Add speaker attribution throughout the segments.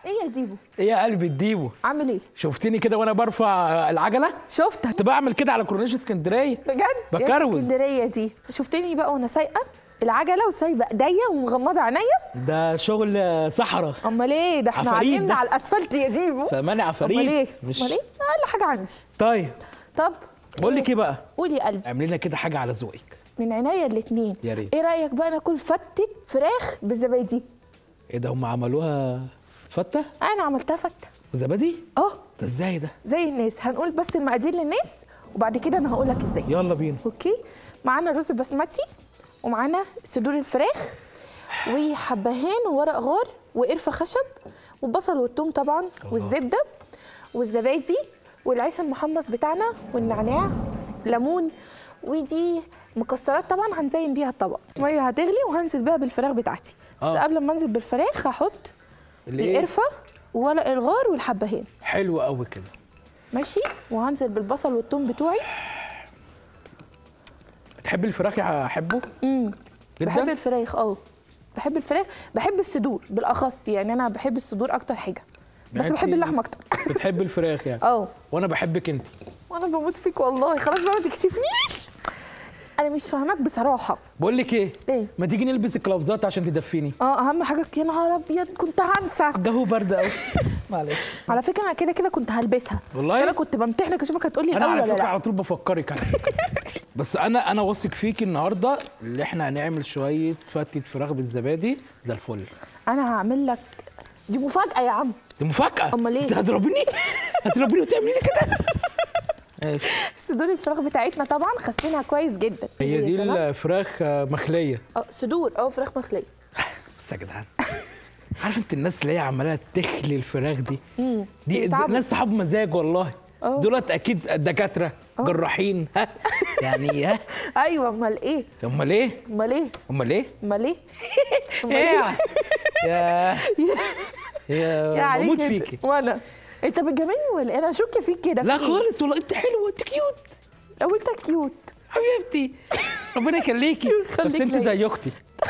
Speaker 1: ايه يا ديبو؟
Speaker 2: ايه يا قلبي الديبو؟
Speaker 1: عامل ايه؟
Speaker 2: شفتني كده وانا برفع العجله؟
Speaker 1: شفتك
Speaker 2: كنت بعمل كده على كورنيش اسكندريه
Speaker 1: بجد؟
Speaker 2: بكروز.
Speaker 1: اسكندريه دي شفتني بقى وانا سايقه العجله وسايبه ايديا ومغمضه عينيا.
Speaker 2: ده شغل صحراء.
Speaker 1: امال ايه؟ ده احنا
Speaker 2: عفاريت
Speaker 1: علمنا
Speaker 2: ده.
Speaker 1: على الاسفلت يا ديبو.
Speaker 2: فماني عفاريت.
Speaker 1: امال ايه؟
Speaker 2: مش
Speaker 1: امال ايه؟ اقل حاجه عندي.
Speaker 2: طيب
Speaker 1: طب
Speaker 2: بقول لك ايه بقى؟
Speaker 1: قولي يا قلبي.
Speaker 2: اعملي لنا كده حاجه على ذوقك.
Speaker 1: من عينيا الاثنين.
Speaker 2: يا ريت.
Speaker 1: ايه رايك بقى ناكل فتة فراخ بالزبادي؟
Speaker 2: ايه ده هم عملوها فته؟
Speaker 1: انا عملتها فتة.
Speaker 2: زبادي؟
Speaker 1: اه
Speaker 2: ده ازاي ده؟
Speaker 1: زي الناس. هنقول بس المقادير للناس وبعد كده انا هقول لك ازاي.
Speaker 2: يلا بينا.
Speaker 1: اوكي. معانا رز بسمتي ومعانا صدور الفراخ وحبهان وورق غار وقرفه خشب والبصل والثوم طبعا والزبده والزبادي والعيش المحمص بتاعنا والنعناع ليمون ودي مكسرات طبعا هنزين بيها الطبق. ميه هتغلي وهنزل بيها بالفراخ بتاعتي. بس قبل ما انزل بالفراخ هحط القرفه وورق الغار والحبهان.
Speaker 2: حلو قوي كده.
Speaker 1: ماشي. وهنزل بالبصل والثوم بتوعي.
Speaker 2: بتحبي الفراخ يا حبه؟
Speaker 1: بحب الفراخ. بحب الفراخ. بحب الصدور بالاخص، يعني انا بحب الصدور اكتر حاجه. بس بحب اللحمه اكتر.
Speaker 2: بتحب الفراخ يعني؟ وانا بحبك انت.
Speaker 1: وانا بموت فيك والله. خلاص بقى ما تكسفنيش. انا مش فاهماك بصراحه.
Speaker 2: بقول لك ايه؟
Speaker 1: ايه؟
Speaker 2: ما تيجي نلبس الكلافزات عشان تدفيني.
Speaker 1: اهم حاجه. يا نهار ابيض كنت هنسى.
Speaker 2: الجو برد قوي. معلش.
Speaker 1: على فكره انا كده كنت هلبسها.
Speaker 2: والله
Speaker 1: انا كنت بمتحنك اشوفك هتقولي الاول ولا لا.
Speaker 2: انا على فكره على طول بفكرك على فكره. بس انا واثق فيك النهارده اللي احنا هنعمل شويه فتة فراخ بالزبادي زي الفل.
Speaker 1: انا هعمل لك. دي مفاجاه يا عم.
Speaker 2: دي مفاجاه؟
Speaker 1: امال ايه؟
Speaker 2: انت هتضربيني؟ هتضربيني وتعملي لي كده؟ ماشي.
Speaker 1: صدور الفراخ بتاعتنا طبعا غسلينها كويس جدا.
Speaker 2: هي دي الفراخ مخليه.
Speaker 1: صدور فراخ مخليه.
Speaker 2: بس يا جدعان عارف انت الناس اللي هي عماله تخلي الفراخ دي دي ناس صحاب مزاج والله. دولت اكيد دكاتره جراحين. ها يعني ها.
Speaker 1: ايوه. امال ايه؟
Speaker 2: امال ايه؟
Speaker 1: امال ايه؟
Speaker 2: امال ايه؟
Speaker 1: امال ايه؟
Speaker 2: ايه يا بموت فيكي.
Speaker 1: وانا انت بتجاملني ولا ايه؟ انا اشك فيك كده.
Speaker 2: لا خالص والله انت حلوه انت كيوت.
Speaker 1: او انت كيوت
Speaker 2: حبيبتي. ربنا يخليكي. بس انت زي اختي.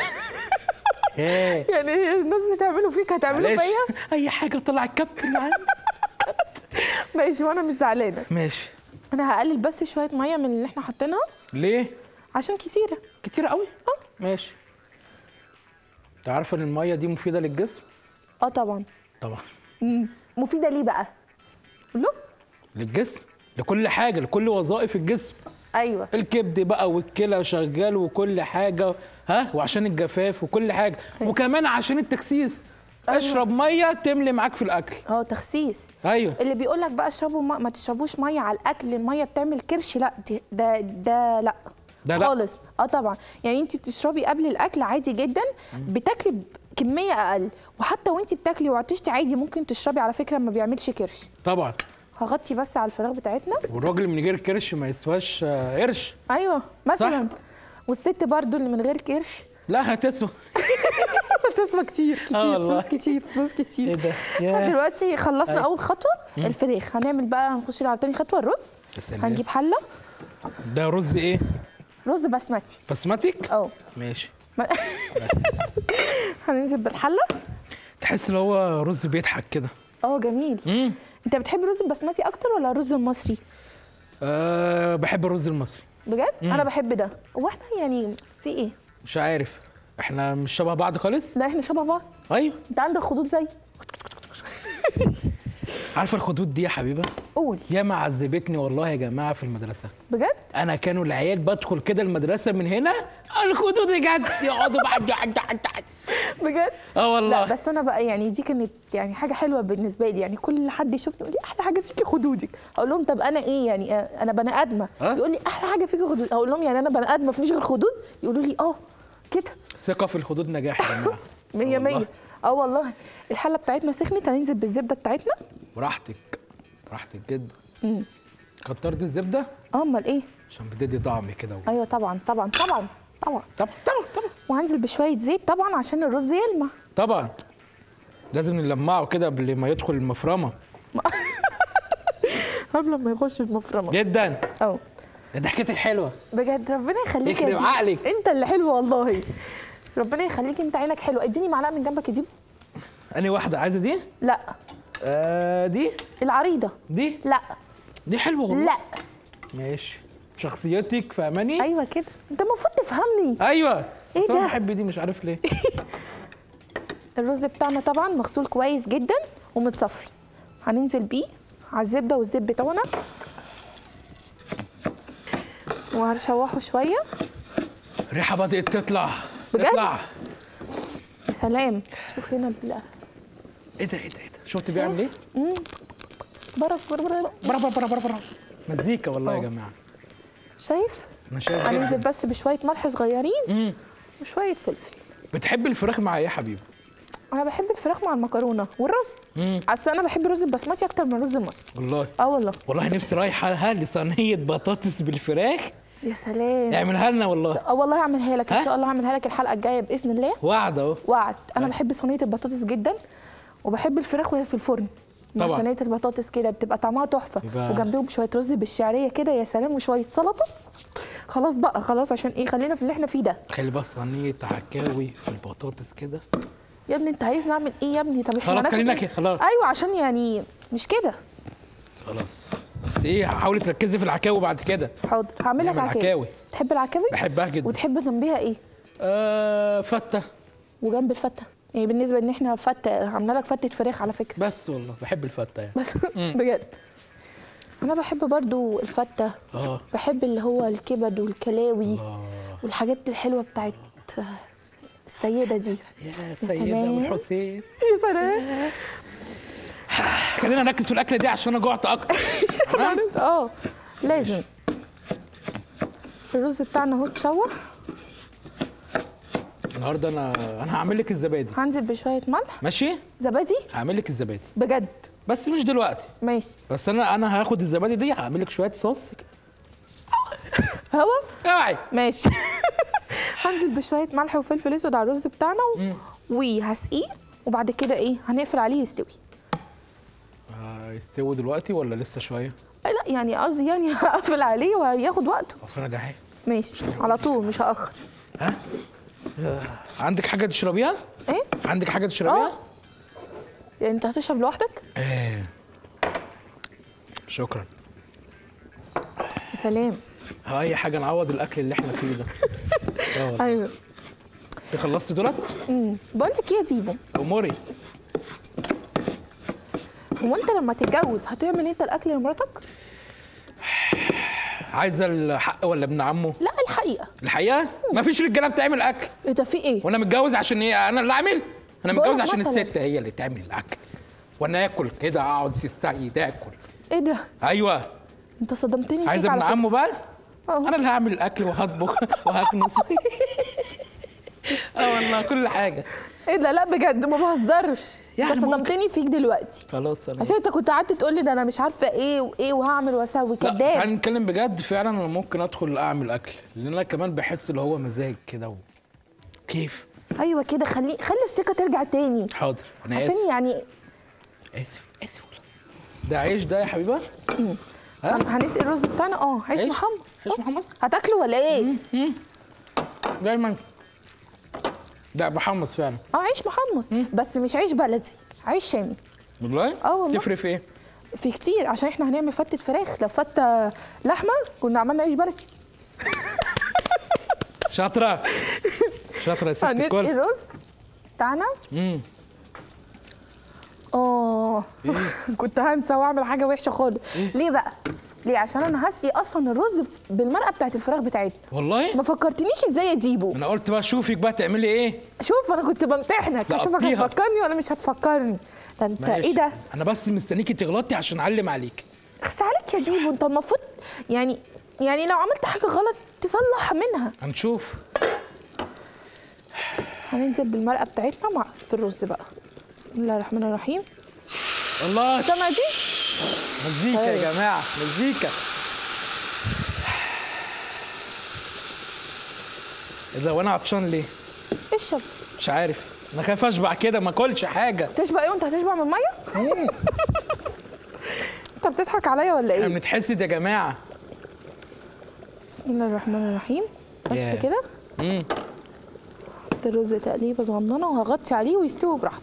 Speaker 1: يعني الناس بتعملوا فيك هتعملوا فيا؟
Speaker 2: اي حاجه طلع الكابتن اللي عندي.
Speaker 1: ماشي وانا مش زعلانه.
Speaker 2: ماشي.
Speaker 1: انا هقلل بس شويه ميه من اللي احنا حاطينها.
Speaker 2: ليه؟
Speaker 1: عشان كتيره قوي.
Speaker 2: ماشي. انت عارفه ان الميه دي مفيده للجسم؟
Speaker 1: طبعا.
Speaker 2: طبعا.
Speaker 1: مفيده ليه بقى؟ قول.
Speaker 2: للجسم، لكل حاجه، لكل وظائف الجسم.
Speaker 1: ايوه.
Speaker 2: الكبد بقى والكلى شغال وكل حاجه. وعشان الجفاف وكل حاجه. وكمان عشان التخسيس. اشرب ميه تملي معاك في الاكل.
Speaker 1: تخسيس.
Speaker 2: ايوه.
Speaker 1: اللي بيقول لك بقى اشربوا ما تشربوش ميه على الاكل، الميه بتعمل كرش. لا ده لا خالص. طبعا. يعني انت بتشربي قبل الاكل عادي جدا. بتاكلي كميه اقل، وحتى وانت بتاكلي وعطشتي عادي ممكن تشربي على فكره، ما بيعملش كرش.
Speaker 2: طبعا.
Speaker 1: هغطي بس على الفراخ بتاعتنا.
Speaker 2: والراجل من غير كرش ما يسواش قرش.
Speaker 1: ايوه مثلا. والست برضو اللي من غير كرش
Speaker 2: لا هتسوى.
Speaker 1: هتسوى كتير فلوس كتير. ايه
Speaker 2: ده؟
Speaker 1: دلوقتي خلصنا اول خطوه الفراخ. هنعمل بقى هنخش على تاني خطوه الرز. هنجيب حله.
Speaker 2: ده رز ايه؟
Speaker 1: رز بسمتي.
Speaker 2: بسمتك؟ ماشي.
Speaker 1: هننزل بالحله.
Speaker 2: تحس ان هو رز بيضحك كده.
Speaker 1: جميل. انت بتحب الرز البسمتي اكتر ولا الرز المصري؟
Speaker 2: بحب الرز المصري.
Speaker 1: بجد؟ انا بحب ده. هو احنا يعني في ايه؟
Speaker 2: مش عارف. احنا مش شبه بعض خالص؟
Speaker 1: لا احنا شبه بعض.
Speaker 2: ايوه.
Speaker 1: انت عندك خدود زي.
Speaker 2: عارفه الخدود دي يا حبيبه؟
Speaker 1: قول.
Speaker 2: ياما عذبتني والله يا جماعه في المدرسه.
Speaker 1: بجد؟
Speaker 2: انا كانوا العيال بدخل كده المدرسه من هنا الخدود جت يقعدوا بعد
Speaker 1: بجد؟
Speaker 2: والله.
Speaker 1: لا بس انا بقى يعني دي كانت يعني حاجه حلوه بالنسبه لي. يعني كل حد يشوفني يقول لي احلى حاجه فيكي خدودك. اقول لهم طب انا ايه يعني؟ انا بني ادمه. يقول لي احلى حاجه فيكي خدودك. اقول لهم يعني انا بني ادمه مفيش غير خدود؟ يقولوا لي كده.
Speaker 2: ثقه في الخدود نجاح يا جماعه.
Speaker 1: 100 100. والله. الحله بتاعتنا سخنت. هننزل بالزبده بتاعتنا.
Speaker 2: براحتك جدا. كترت الزبده؟
Speaker 1: امال ايه؟
Speaker 2: عشان بتدي طعم كده.
Speaker 1: ايوه طبعا. وهنزل بشويه زيت طبعا عشان الرز يلمع.
Speaker 2: طبعا لازم نلمعه كده قبل ما يدخل المفرمه.
Speaker 1: قبل ما يخش المفرمه
Speaker 2: جدا.
Speaker 1: ده
Speaker 2: حكايتك حلوه
Speaker 1: بجد. ربنا يخليك يا
Speaker 2: ديبو. عقلك
Speaker 1: انت اللي حلو والله. ربنا يخليك. انت عينك حلوه. اديني معلقه من جنبك يا ديبو.
Speaker 2: انهي واحده عايزه دي؟
Speaker 1: لا.
Speaker 2: دي
Speaker 1: العريضه
Speaker 2: دي.
Speaker 1: لا.
Speaker 2: دي حلوه والله.
Speaker 1: لا.
Speaker 2: ماشي، شخصيتك فاهماني.
Speaker 1: ايوه كده، انت المفروض تفهمني.
Speaker 2: ايوه
Speaker 1: ايه
Speaker 2: بس
Speaker 1: ده؟
Speaker 2: انا بحب دي مش عارف ليه.
Speaker 1: الرز بتاعنا طبعا مغسول كويس جدا ومتصفي، هننزل بيه على الزبده والزيت بتاعنا وهنشوحه شويه.
Speaker 2: الريحه بدات تطلع.
Speaker 1: بجد؟
Speaker 2: تطلع.
Speaker 1: يا سلام، شوف هنا
Speaker 2: ايه ده ايه ده ايه ده؟ شفت بيعمل ايه؟
Speaker 1: برا برا برا
Speaker 2: برا برا برا برا. مزيكا والله يا جماعه.
Speaker 1: شايف؟
Speaker 2: انا شايف
Speaker 1: هننزل
Speaker 2: جدا.
Speaker 1: بس بشويه ملح صغيرين وشويه فلفل.
Speaker 2: بتحب الفراخ مع ايه يا حبيبي؟
Speaker 1: انا بحب الفراخ مع المكرونه والرز. اصل انا بحب الرز البسمتي اكتر من الرز المصري.
Speaker 2: والله.
Speaker 1: والله.
Speaker 2: والله نفسي رايحه لصينيه بطاطس بالفراخ.
Speaker 1: يا سلام.
Speaker 2: اعملها لنا والله.
Speaker 1: والله هعملها لك ان شاء الله، هعملها لك الحلقه الجايه باذن الله.
Speaker 2: وعد اهو.
Speaker 1: وعد. انا بحب صينيه البطاطس جدا، وبحب الفراخ وهي في الفرن مع
Speaker 2: طبعا.
Speaker 1: صينيه البطاطس كده بتبقى طعمها تحفه، وجنبيهم شويه رز بالشعريه كده يا سلام، وشويه سلطه. خلاص بقى خلاص، عشان ايه؟ خلينا في اللي احنا فيه ده.
Speaker 2: خلي بس صينيه عكاوي في البطاطس كده.
Speaker 1: يا ابني انت عايز نعمل ايه يا ابني؟ طب احنا
Speaker 2: خلاص خلينا
Speaker 1: إيه؟
Speaker 2: كده خلاص.
Speaker 1: ايوه عشان يعني مش كده.
Speaker 2: خلاص بس ايه، حاولي تركزي في العكاوي بعد كده.
Speaker 1: حاضر هعمل لك
Speaker 2: نعمل عكاوي.
Speaker 1: تحب العكاوي؟
Speaker 2: بحبها جدا.
Speaker 1: وتحب جنبيها ايه؟
Speaker 2: فته.
Speaker 1: وجنب الفته يعني بالنسبه ان احنا فته، عامله لك فته فراخ على فكره.
Speaker 2: بس والله بحب الفته يعني.
Speaker 1: بجد انا بحب برضو الفته. بحب اللي هو الكبد والكلاوي والحاجات الحلوه بتاعت السيده دي.
Speaker 2: يا سيده والحسين.
Speaker 1: يا سلام.
Speaker 2: خلينا نركز في الاكله دي عشان انا جوعت اكتر.
Speaker 1: لازم. الرز بتاعنا اهو اتشوح.
Speaker 2: النهارده انا هعمل لك الزبادي.
Speaker 1: هنزل بشويه ملح.
Speaker 2: ماشي.
Speaker 1: زبادي.
Speaker 2: هعمل لك الزبادي
Speaker 1: بجد
Speaker 2: بس مش دلوقتي.
Speaker 1: ماشي.
Speaker 2: بس انا هاخد الزبادي دي هعمل لك شويه صوص كده. اوعي.
Speaker 1: ماشي. هنزل بشويه ملح وفلفل اسود على الرز بتاعنا وهسقيه، وبعد كده ايه؟ هنقفل عليه يستوي.
Speaker 2: يستوي دلوقتي ولا لسه شويه؟
Speaker 1: لا يعني قصدي يعني هقفل عليه وهياخد وقته.
Speaker 2: اصل انا جعان.
Speaker 1: ماشي على طول مش هاخر.
Speaker 2: عندك حاجه تشربيها؟
Speaker 1: ايه؟
Speaker 2: عندك حاجه تشربيها؟
Speaker 1: يعني انت هتشرب لوحدك؟
Speaker 2: شكرا.
Speaker 1: يا سلام.
Speaker 2: اي حاجه نعوض الاكل اللي احنا فيه ده.
Speaker 1: ايوه.
Speaker 2: انت خلصت دولت؟
Speaker 1: بقول لك ايه يا ديبو؟
Speaker 2: اموري.
Speaker 1: هو انت لما تتجوز هتعمل انت الاكل لمراتك؟
Speaker 2: عايزه الحق ولا ابن عمه؟
Speaker 1: لا الحقيقه.
Speaker 2: الحقيقه؟ مفيش رجاله بتعمل اكل.
Speaker 1: ايه ده في ايه؟
Speaker 2: وانا متجوز عشان ايه؟ انا اللي اعمل؟ انا متجوز عشان الست هي اللي تعمل الاكل. وانا اكل كده اقعد السيد اكل.
Speaker 1: ايه ده؟
Speaker 2: ايوه.
Speaker 1: انت صدمتني.
Speaker 2: عايزه ابن عمه بقى؟ انا اللي هعمل الاكل وهطبخ وهكنس. والله كل حاجه.
Speaker 1: ايه ده؟ لا بجد ما بهزرش يعني. انت صدمتني فيك دلوقتي.
Speaker 2: خلاص
Speaker 1: عشان انت كنت قعدت تقول لي ده انا مش عارفه ايه وايه وهعمل واسوي. كداب.
Speaker 2: تعالى نتكلم بجد. فعلا انا ممكن ادخل اعمل اكل لان انا كمان بحس اللي هو مزاج كده كيف.
Speaker 1: ايوه كده، خلي الثقه ترجع تاني.
Speaker 2: حاضر انا اسف.
Speaker 1: عشان يعني
Speaker 2: اسف خلاص. ده عيش ده يا حبيبه؟
Speaker 1: هنسقي الرز بتاعنا. عيش محمص.
Speaker 2: عيش محمص
Speaker 1: هتاكله ولا ايه؟
Speaker 2: دايما ده محمص فعلا.
Speaker 1: عيش محمص بس مش عيش بلدي، عيش شامي.
Speaker 2: والله؟
Speaker 1: والله.
Speaker 2: تفرق في ايه؟
Speaker 1: في كتير، عشان احنا هنعمل فتة فراخ. لو فتة لحمة كنا عملنا عيش بلدي.
Speaker 2: شاطرة شاطرة يا ست الكل.
Speaker 1: هنسقي الرز بتاعنا. كنت هنسى واعمل حاجة وحشة خالص. ليه بقى؟ ليه؟ عشان انا هسقي اصلا الرز بالمرقه بتاعت الفراخ بتاعتي.
Speaker 2: والله؟
Speaker 1: ما فكرتنيش ازاي يا ديبو؟
Speaker 2: انا قلت بقى اشوفك بقى تعملي ايه.
Speaker 1: شوف انا كنت بمتحنك اشوفك هتفكرني ولا مش هتفكرني. ده انت ايه ده؟
Speaker 2: انا بس مستنيكي تغلطي عشان اعلم عليك.
Speaker 1: اخس عليك يا ديبو، انت المفروض يعني لو عملت حاجه غلط تصلح منها.
Speaker 2: هنشوف.
Speaker 1: هننزل بالمرقه بتاعتنا في الرز بقى. بسم الله الرحمن الرحيم.
Speaker 2: الله.
Speaker 1: سامع دي؟
Speaker 2: مزيكا يا جماعه، مزيكا. اذا وانا عطشان ليه؟
Speaker 1: اشرب.
Speaker 2: مش عارف، انا خايف اشبع كده ما اكلش حاجه.
Speaker 1: تشبع ايه وانت هتشبع من الميه؟ انت بتضحك عليا ولا ايه؟
Speaker 2: احنا بنتحسد يا جماعه.
Speaker 1: بسم الله الرحمن الرحيم. بس كده. الرز تقليبه صغننه وهغطي عليه ويستوي براحته.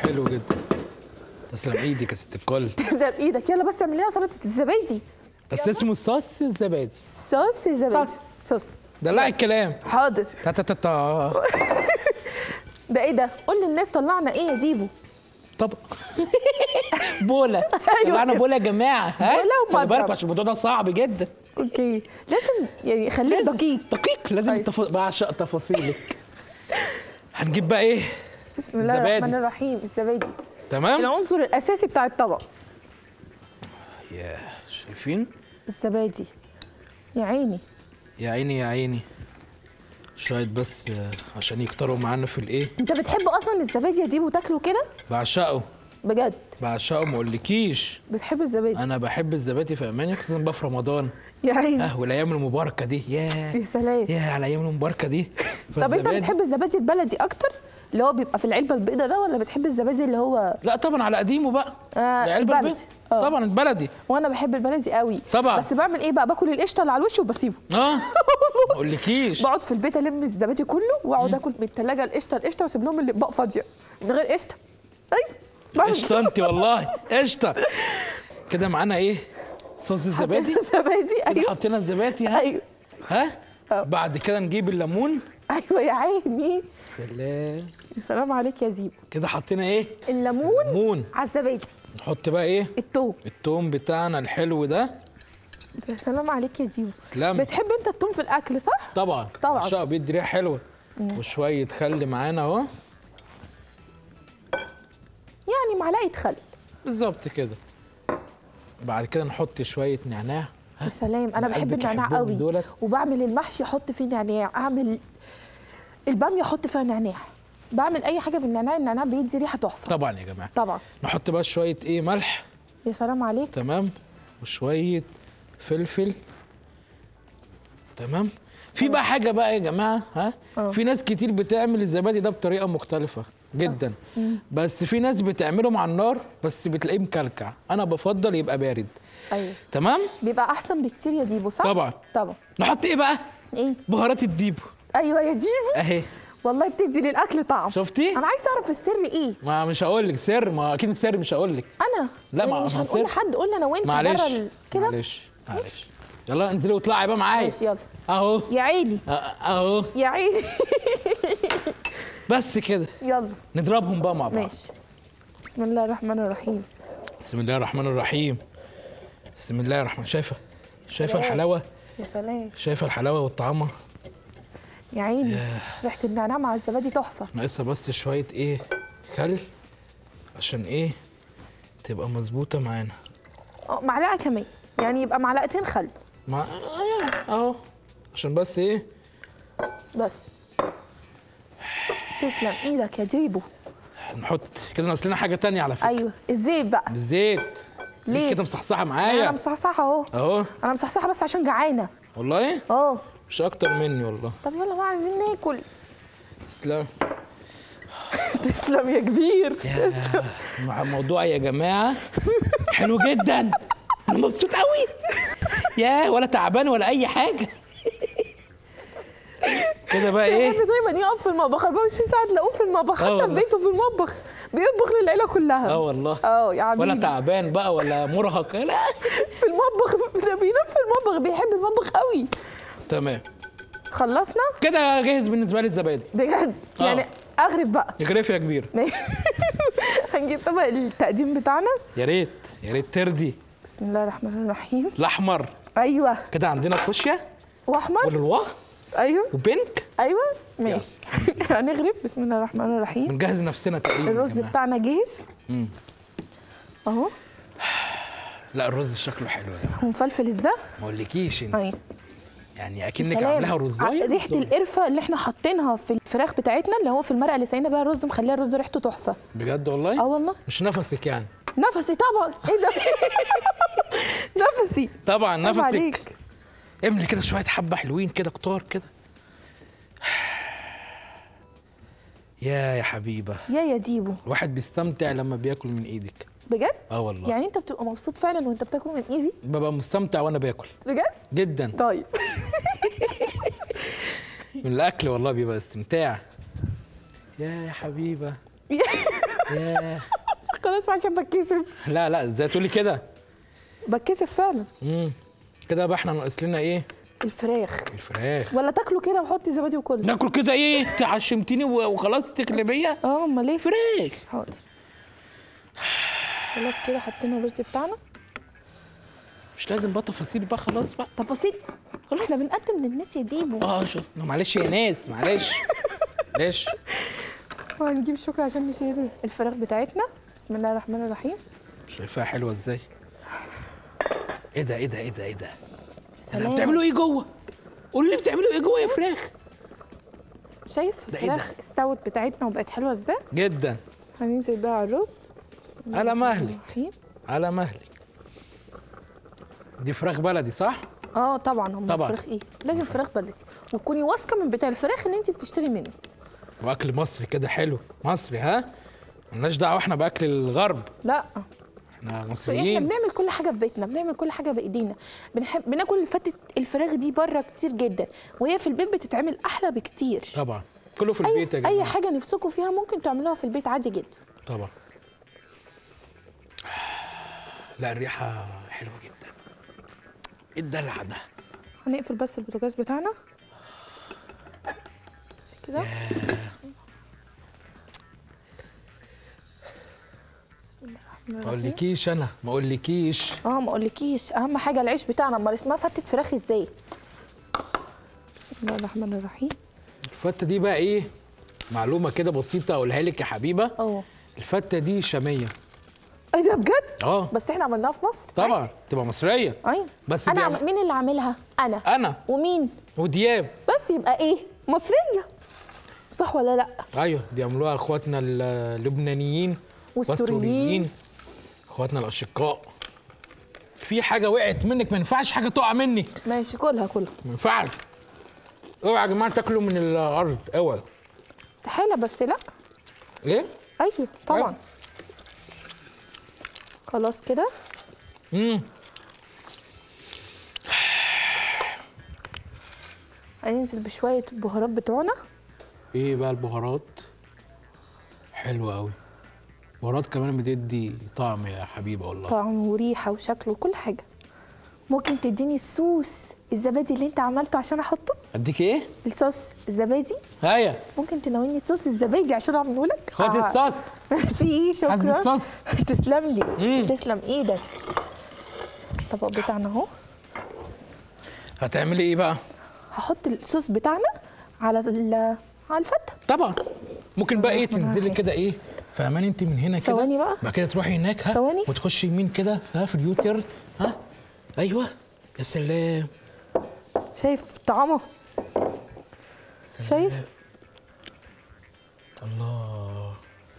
Speaker 2: حلو جدا. تسلم ايدك يا ست الكل.
Speaker 1: تسلم ايدك. يلا بس اعمل لنا سلطه الزبادي.
Speaker 2: بس اسمه صوص الزبادي.
Speaker 1: صوص الزبادي. صوص.
Speaker 2: دلعي الكلام.
Speaker 1: حاضر.
Speaker 2: تا تا تا تا.
Speaker 1: ده ايه ده؟ قول للناس طلعنا ايه يا ديبو؟
Speaker 2: طب بوله. طلعنا بوله يا جماعه. ها
Speaker 1: بوله
Speaker 2: خلي
Speaker 1: ومضرب.
Speaker 2: بالك عشان الموضوع ده صعب جدا.
Speaker 1: اوكي لازم يعني خليه دقيق.
Speaker 2: دقيق لازم.
Speaker 1: أيوة.
Speaker 2: بعشق تفاصيلك. هنجيب بقى ايه؟
Speaker 1: بسم الله
Speaker 2: الزبادي.
Speaker 1: الرحمن الرحيم. الزبادي
Speaker 2: تمام.
Speaker 1: العنصر الاساسي بتاع الطبق.
Speaker 2: ياه شايفين؟
Speaker 1: الزبادي. يا عيني.
Speaker 2: يا عيني يا عيني. شويه بس عشان يكتروا معانا في الايه.
Speaker 1: انت بتحب اصلا الزبادي يا ديبو تاكله كده؟
Speaker 2: بعشقه.
Speaker 1: بجد؟
Speaker 2: بعشقه ما اقولكيش.
Speaker 1: بتحب الزبادي؟
Speaker 2: انا بحب الزبادي في اماني، خصوصا بقى في رمضان.
Speaker 1: يا عيني.
Speaker 2: والايام المباركه دي. ياه
Speaker 1: يا سلام.
Speaker 2: ياه على الايام المباركه دي.
Speaker 1: طب انت بتحب الزبادي البلدي اكتر اللي هو بيبقى في العلبه البيضاء ده، ولا بتحب الزبادي اللي هو
Speaker 2: لا طبعا على قديمه بقى. العلبه
Speaker 1: البلدي.
Speaker 2: البيضاء. طبعا البلدي.
Speaker 1: وانا بحب البلدي قوي
Speaker 2: طبعا.
Speaker 1: بس بعمل ايه بقى؟ باكل القشطه اللي على الوش وبسيبه.
Speaker 2: ما اقولكيش.
Speaker 1: بقعد في البيت الم الزبادي كله واقعد اكل من الثلاجه القشطه واسيب لهم الاطباق فاضيه من غير قشطه. ايوه
Speaker 2: قشطه انت والله قشطه. كده معانا ايه؟ صوص الزبادي.
Speaker 1: الزبادي
Speaker 2: كده
Speaker 1: ايوه.
Speaker 2: حطينا الزبادي. ها
Speaker 1: ايوه.
Speaker 2: ها بعد كده نجيب الليمون.
Speaker 1: ايوه يا عيني.
Speaker 2: سلام.
Speaker 1: يا سلام عليك يا زيبو.
Speaker 2: كده حطينا ايه؟
Speaker 1: الليمون على الزبادي.
Speaker 2: نحط بقى ايه؟
Speaker 1: التوم.
Speaker 2: التوم بتاعنا الحلو ده.
Speaker 1: يا سلام عليك يا زيبو.
Speaker 2: تسلم.
Speaker 1: بتحب انت التوم في الاكل صح؟
Speaker 2: طبعا.
Speaker 1: طبعا.
Speaker 2: عشان بيدي ريحه حلوه. وشويه خل معانا اهو.
Speaker 1: يعني معلقه خل.
Speaker 2: بالظبط كده. بعد كده نحط شويه نعناع.
Speaker 1: يا سلام انا بحب النعناع قوي
Speaker 2: دولت.
Speaker 1: وبعمل المحشي احط فيه نعناع، اعمل الباميه احط فيها نعناع، بعمل اي حاجه بالنعناع. النعناع بيدي ريحه تحفه.
Speaker 2: طبعا يا جماعه.
Speaker 1: طبعا.
Speaker 2: نحط بقى شويه ايه؟ ملح.
Speaker 1: يا سلام عليك.
Speaker 2: تمام. وشويه فلفل. تمام. في بقى حاجه بقى يا جماعه. ها في ناس كتير بتعمل الزبادي ده بطريقه مختلفه جدا. بس في ناس بتعمله مع النار بس بتلاقيه مكلكع. انا بفضل يبقى بارد.
Speaker 1: ايوه
Speaker 2: تمام.
Speaker 1: بيبقى احسن بكتير يا ديبو صح؟
Speaker 2: طبعا.
Speaker 1: طبعا.
Speaker 2: نحط ايه بقى؟
Speaker 1: ايه؟
Speaker 2: بهارات الديبو.
Speaker 1: ايوه يا ديبو.
Speaker 2: اهي.
Speaker 1: والله بتدي للاكل طعم.
Speaker 2: شفتي؟
Speaker 1: انا عايزه اعرف السر ايه؟
Speaker 2: ما مش هقول لك سر. ما اكيد السر مش هقول لك.
Speaker 1: انا
Speaker 2: لا
Speaker 1: يعني
Speaker 2: ما
Speaker 1: مش
Speaker 2: ما
Speaker 1: هنقول
Speaker 2: سر.
Speaker 1: لحد، قول انا وانت
Speaker 2: معلش
Speaker 1: بره كده.
Speaker 2: معلش معلش. يلا انزلي واطلعي بقى معايا.
Speaker 1: ماشي يلا.
Speaker 2: اهو.
Speaker 1: يا عيني.
Speaker 2: اهو.
Speaker 1: يا عيني.
Speaker 2: بس كده.
Speaker 1: يلا
Speaker 2: نضربهم بقى مع بعض.
Speaker 1: ماشي. بسم الله الرحمن الرحيم.
Speaker 2: بسم الله الرحمن الرحيم. بسم الله الرحمن. شايفه الحلاوه؟
Speaker 1: يا سلام.
Speaker 2: شايفه الحلاوه والطعامه؟
Speaker 1: يا عيني. ريحه النعناع مع الزبادي تحفه.
Speaker 2: ناقصها بس شويه ايه؟ خل. عشان ايه؟ تبقى مظبوطه معانا.
Speaker 1: معلقه كمان يعني يبقى معلقتين خل.
Speaker 2: اهو عشان بس ايه؟
Speaker 1: بس. تسلم ايدك يا ديبو.
Speaker 2: نحط كده. ناقص لنا حاجه تانية على فكره.
Speaker 1: ايوه الزيت بقى.
Speaker 2: الزيت.
Speaker 1: ليه
Speaker 2: كده مصحصحه معايا؟
Speaker 1: انا مصحصحه اهو.
Speaker 2: اهو.
Speaker 1: انا مصحصحه بس عشان جعانه.
Speaker 2: والله؟ مش اكتر مني والله.
Speaker 1: طب يلا بقى عايزين ناكل.
Speaker 2: تسلم.
Speaker 1: تسلم يا كبير.
Speaker 2: تسلم. الموضوع يا جماعه حلو جدا. انا مبسوط قوي. يا ولا تعبان ولا اي حاجه. كده بقى ايه؟
Speaker 1: بيحب دايما يقف في المطبخ 24 ساعه تلاقوه في المطبخ، حتى في بيته في المطبخ بيطبخ للعيله كلها.
Speaker 2: والله.
Speaker 1: يا عمي.
Speaker 2: ولا تعبان بقى ولا مرهق. لا
Speaker 1: في المطبخ ده بينام في المطبخ، بيحب المطبخ قوي.
Speaker 2: تمام.
Speaker 1: خلصنا
Speaker 2: كده جاهز بالنسبه لي الزبادي
Speaker 1: بجد. يعني اغرب بقى.
Speaker 2: اغرف يا كبير.
Speaker 1: هنجيب طبق التقديم بتاعنا.
Speaker 2: يا ريت يا ريت تردي.
Speaker 1: بسم الله الرحمن الرحيم.
Speaker 2: الاحمر.
Speaker 1: ايوه
Speaker 2: كده عندنا فوشيا
Speaker 1: واحمر
Speaker 2: والواه.
Speaker 1: ايوه
Speaker 2: وبينك.
Speaker 1: ايوه ماشي. هنغرب. بسم الله الرحمن الرحيم.
Speaker 2: بنجهز نفسنا تقريبا.
Speaker 1: الرز بتاعنا جاهز اهو.
Speaker 2: لا الرز شكله حلو يعني.
Speaker 1: ومفلفل ازاي؟
Speaker 2: ما اقولكيش انت.
Speaker 1: ايوه
Speaker 2: يعني اكنك عاملاها رزايه.
Speaker 1: ريحه القرفه اللي احنا حاطينها في الفراخ بتاعتنا اللي هو في المرقه اللي سقينا بيها الرز مخليها الرز ريحته تحفه.
Speaker 2: بجد والله؟
Speaker 1: والله.
Speaker 2: مش نفسك يعني؟
Speaker 1: نفسي طبعا. ايه ده؟ نفسي
Speaker 2: طبعا نفسك.
Speaker 1: عليك.
Speaker 2: املي كده شويه حبه حلوين كده كتار كده. يا حبيبه.
Speaker 1: يا ديبو.
Speaker 2: الواحد بيستمتع لما بياكل من ايدك.
Speaker 1: بجد؟
Speaker 2: والله.
Speaker 1: يعني انت بتبقى مبسوط فعلا وانت بتاكل من ايدي؟
Speaker 2: ببقى مستمتع وانا باكل.
Speaker 1: بجد؟
Speaker 2: جدا.
Speaker 1: طيب.
Speaker 2: من الاكل والله بيبقى استمتاع. يا حبيبه. ياه.
Speaker 1: خلاص عشان بتكسف.
Speaker 2: لا لا، ازاي تقولي كده؟
Speaker 1: بتكسف فعلا.
Speaker 2: كده بقى احنا ناقص لنا ايه؟
Speaker 1: الفراخ.
Speaker 2: الفراخ.
Speaker 1: ولا تاكلوا كده وحطي زبادي وكله.
Speaker 2: ناكل كده ايه؟ انت عشمتيني وخلاص تخلي بيا؟
Speaker 1: امال ايه؟
Speaker 2: فراخ.
Speaker 1: حاضر. خلاص كده حطينا الرز بتاعنا.
Speaker 2: مش لازم بقى تفاصيل بقى، خلاص بقى.
Speaker 1: تفاصيل؟
Speaker 2: خلاص.
Speaker 1: احنا بنقدم للناس يا ديبو.
Speaker 2: شوف معلش يا ناس، معلش. معلش.
Speaker 1: هنجيب شوكة عشان نشيل الفراخ بتاعتنا. بسم الله الرحمن الرحيم.
Speaker 2: شايفاها حلوه ازاي؟ ايه ده ايه ده ايه ده ايه ده؟
Speaker 1: سلام.
Speaker 2: بتعملوا ايه جوه؟ قولوا لي بتعملوا ايه جوه يا فراخ؟
Speaker 1: شايف
Speaker 2: ده إيه
Speaker 1: الفراخ استوت بتاعتنا وبقت حلوه ازاي؟
Speaker 2: جدا.
Speaker 1: هننزل بقى على الرز. بسم الله
Speaker 2: على
Speaker 1: الرحمن
Speaker 2: مهلك.
Speaker 1: الرحيم.
Speaker 2: على مهلك. دي فراخ بلدي صح؟
Speaker 1: طبعا. هم
Speaker 2: طبعا.
Speaker 1: فراخ ايه؟ لازم فراخ بلدي، وتكوني واثقه من بتاع الفراخ اللي انت بتشتري منه.
Speaker 2: واكل مصري كده حلو، مصري ها؟ مالناش دعوه احنا باكل الغرب،
Speaker 1: لا
Speaker 2: احنا
Speaker 1: احنا
Speaker 2: مصريين.
Speaker 1: بنعمل كل حاجه في بيتنا، بنعمل كل حاجه بايدينا. بناكل فتة الفراخ دي بره كتير جدا، وهي في البيت بتتعمل احلى بكتير.
Speaker 2: طبعا كله في البيت يا جماعه.
Speaker 1: اي حاجه نفسكم فيها ممكن تعملوها في البيت عادي جدا.
Speaker 2: طبعا. لا الريحه حلوه جدا. ايه الدلع ده؟
Speaker 1: هنقفل بس البوتاجاز بتاعنا بس كده. بسم الله الرحمن
Speaker 2: ما
Speaker 1: الرحيم.
Speaker 2: اقولكيش انا، ما اقولكيش.
Speaker 1: ما اقولكيش، اهم حاجه العيش بتاعنا. امال اسمها فتة فراخ ازاي؟ بسم الله الرحمن الرحيم.
Speaker 2: الفته دي بقى ايه؟ معلومه كده بسيطه اقولها لك يا حبيبه. الفته دي شاميه.
Speaker 1: ايه ده بجد؟ بس احنا عملناها في مصر
Speaker 2: طبعا
Speaker 1: عادي.
Speaker 2: تبقى مصريه.
Speaker 1: ايوه
Speaker 2: بس
Speaker 1: مين اللي عاملها؟ انا. ومين؟
Speaker 2: ودياب.
Speaker 1: بس يبقى ايه؟ مصريه. صح ولا لا؟
Speaker 2: ايوه دي عملوها اخواتنا اللبنانيين
Speaker 1: والسوريين،
Speaker 2: اخواتنا الاشقاء. في حاجه وقعت منك، ما ينفعش حاجه تقع منك.
Speaker 1: ماشي كلها.
Speaker 2: ما ينفعش. اوعى يا جماعه تاكلوا من الارض، اوعى.
Speaker 1: استحاله. بس لا.
Speaker 2: ايه؟
Speaker 1: ايوه طبعا. خلاص كده. هننزل بشويه البهارات بتوعنا.
Speaker 2: ايه بقى البهارات؟ حلوه قوي. بهارات كمان بتدي طعم يا حبيبه والله.
Speaker 1: طعم وريحه وشكل وكل حاجه. ممكن تديني الصوص الزبادي اللي انت عملته عشان احطه؟
Speaker 2: اديك ايه؟
Speaker 1: الصوص الزبادي.
Speaker 2: هيا
Speaker 1: ممكن تناولني صوص الزبادي عشان اعمله لك؟
Speaker 2: خد الصوص.
Speaker 1: ميرسي، شكرا.
Speaker 2: حسب الصوص.
Speaker 1: تسلم لي. تسلم ايدك. الطبق بتاعنا اهو.
Speaker 2: هتعملي ايه بقى؟
Speaker 1: هحط الصوص بتاعنا على الفته.
Speaker 2: طبعا. ممكن بقى ايه تنزلي كده ايه؟ فاهماني انت من هنا كده.
Speaker 1: ثواني بقى.
Speaker 2: بعد كده تروحي هناك
Speaker 1: ثواني.
Speaker 2: وتخشي يمين كده في اليوتيرن. ايوه. يا سلام.
Speaker 1: شايف طعمه؟ شايف؟
Speaker 2: الله.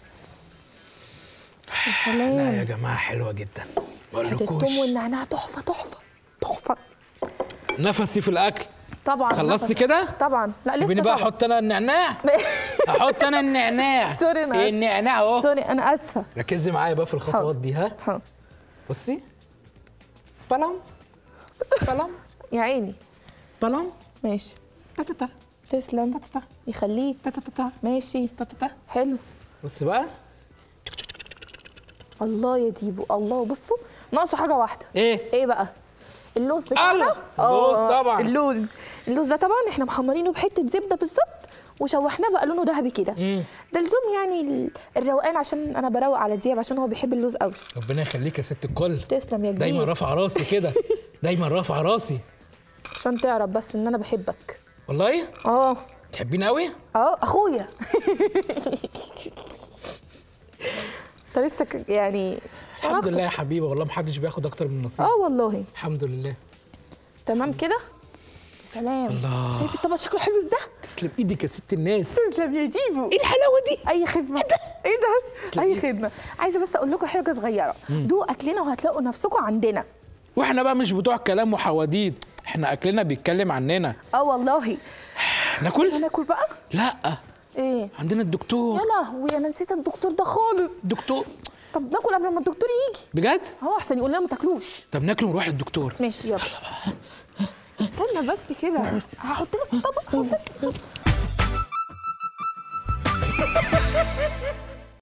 Speaker 1: يا سلام.
Speaker 2: لا يا جماعه حلوه جدا. ما اقولكوش.
Speaker 1: الثوم والنعناع تحفه تحفه تحفه.
Speaker 2: نفسي في الاكل.
Speaker 1: طبعا.
Speaker 2: خلصتي كده؟
Speaker 1: طبعا. لا لسه.
Speaker 2: سيبيني بقى احط انا النعناع. احط انا النعناع.
Speaker 1: سوري انا
Speaker 2: ايه النعناع اهو.
Speaker 1: سوري انا اسفه.
Speaker 2: ركزي معايا بقى في الخطوات دي. بصي. بلم بلم
Speaker 1: يا عيني.
Speaker 2: بلم.
Speaker 1: ماشي. تسلم. يخليك. ماشي. حلو.
Speaker 2: بصي بقى.
Speaker 1: الله يا ديبو الله. بصوا ناقصه حاجه واحده.
Speaker 2: ايه
Speaker 1: بقى؟ اللوز بتاعنا.
Speaker 2: اللوز طبعا.
Speaker 1: اللوز ده طبعا احنا محمرينه بحته زبده بالظبط، وشوحناه بقى لونه ذهبي كده. ده لزوم يعني الروقان، عشان انا بروق على دياب عشان هو بيحب اللوز قوي.
Speaker 2: ربنا يخليك يا ست الكل.
Speaker 1: تسلم يا كبير.
Speaker 2: دايما رافعه راسي كده. دايما رافعه راسي.
Speaker 1: عشان تعرف بس ان انا بحبك.
Speaker 2: والله؟ تحبيني قوي؟
Speaker 1: اخويا. انت لسه يعني.
Speaker 2: الحمد لله يا حبيبه والله، محدش بياخد اكتر من نصيب.
Speaker 1: والله.
Speaker 2: الحمد لله.
Speaker 1: تمام كده. سلام.
Speaker 2: الله.
Speaker 1: شايف الطبق شكله حلو ازاي؟
Speaker 2: تسلم ايدك يا ست الناس.
Speaker 1: تسلم يا ديبو.
Speaker 2: ايه الحلاوه دي؟
Speaker 1: اي خدمه. ايه ده؟ اي خدمه. عايزه بس اقول لكم حاجه صغيره. دوقوا اكلنا وهتلاقوا نفسكم عندنا.
Speaker 2: واحنا بقى مش بتوع كلام وحواديت، احنا اكلنا بيتكلم عننا.
Speaker 1: والله. ناكل بقى؟
Speaker 2: لا.
Speaker 1: ايه؟
Speaker 2: عندنا الدكتور.
Speaker 1: يا لهوي انا نسيت الدكتور ده خالص.
Speaker 2: دكتور.
Speaker 1: طب ناكل قبل ما الدكتور يجي.
Speaker 2: بجد؟
Speaker 1: احسن يقول لنا ما تاكلوش.
Speaker 2: طب ناكل ونروح للدكتور.
Speaker 1: ماشي يلا. استنى بس كده هحط لك الطبق.